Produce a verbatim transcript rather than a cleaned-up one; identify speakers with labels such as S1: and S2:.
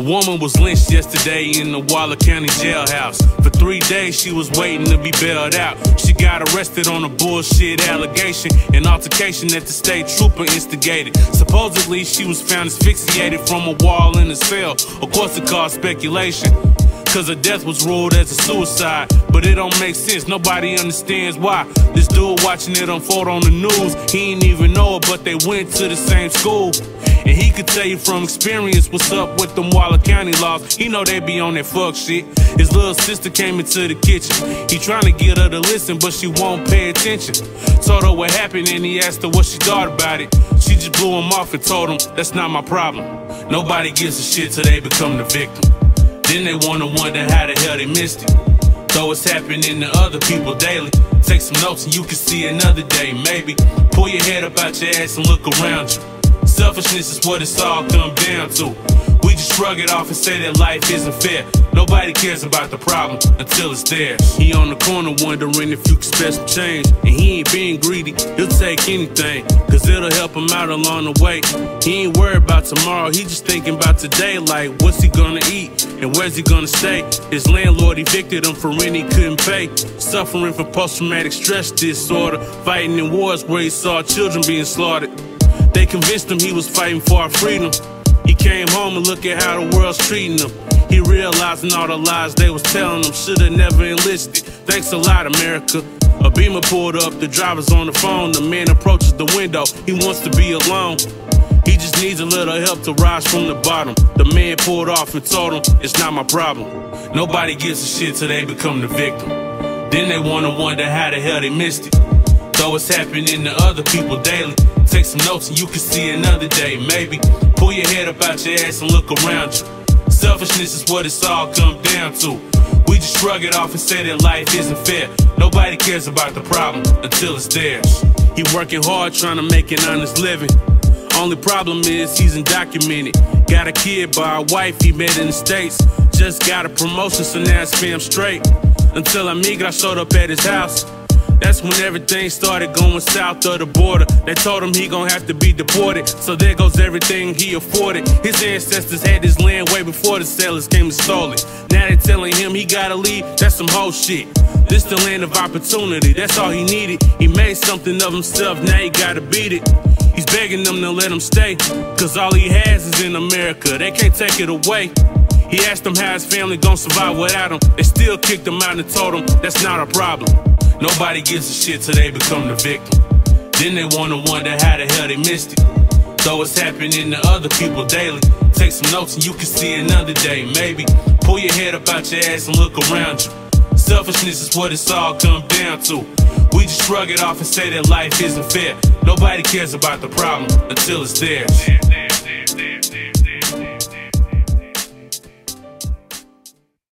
S1: woman was lynched yesterday in the Waller County jailhouse. For three days she was waiting to be bailed out. She got arrested on a bullshit allegation, an altercation that the state trooper instigated. Supposedly she was found asphyxiated from a wall in a cell. Of course it caused speculation, cause her death was ruled as a suicide. But it don't make sense, nobody understands why. This dude watching it unfold on the news, he ain't even know it, but they went to the same school. And he could tell you from experience what's up with them Waller County laws. He know they be on that fuck shit. His little sister came into the kitchen. He trying to get her to listen, but she won't pay attention. Told her what happened and he asked her what she thought about it. She just blew him off and told him, that's not my problem. Nobody gives a shit till they become the victim. Then they wanna wonder how the hell they missed it. Though it's happening to other people daily. Take some notes and you can see another day, maybe. Pull your head up out your ass and look around you. Selfishness is what it's all come down to. We just shrug it off and say that life isn't fair. Nobody cares about the problem until it's theirs. He on the corner wondering if you can spare some change. And he ain't being greedy, he'll take anything, cause it'll help him out along the way. He ain't worried about tomorrow, he just thinking about today. Like, what's he gonna eat and where's he gonna stay? His landlord evicted him for rent he couldn't pay. Suffering from post-traumatic stress disorder, fighting in wars where he saw children being slaughtered. They convinced him he was fighting for our freedom. He came home and look at how the world's treating him. He realizing all the lies they was telling him. Should've never enlisted. Thanks a lot, America. A Beamer pulled up, the driver's on the phone. The man approaches the window, he wants to be alone. He just needs a little help to rise from the bottom. The man pulled off and told him, it's not my problem. Nobody gives a shit till they become the victim. Then they wanna wonder how the hell they missed it. Though it's happening to other people daily. Take some notes and you can see another day, maybe. Pull your head up out your ass and look around you. Selfishness is what it's all come down to. We just shrug it off and say that life isn't fair. Nobody cares about the problem until it's theirs. He working hard trying to make an honest living. Only problem is he's undocumented. Got a kid by a wife he met in the States. Just got a promotion, so now it's fam straight. Until Amiga showed up at his house. That's when everything started going south of the border. They told him he gon' have to be deported, so there goes everything he afforded. His ancestors had this land way before the settlers came and stole it. Now they telling him he gotta leave, that's some whole shit. This the land of opportunity, that's all he needed. He made something of himself, now he gotta beat it. He's begging them to let him stay, cause all he has is in America, they can't take it away. He asked them how his family gon' survive without him. They still kicked him out and told him that's not a problem. Nobody gives a shit till they become the victim. Then they wanna wonder how the hell they missed it. Though it's happening to other people daily. Take some notes and you can see another day, maybe. Pull your head up out your ass and look around you. Selfishness is what it's all come down to. We just shrug it off and say that life isn't fair. Nobody cares about the problem until it's theirs.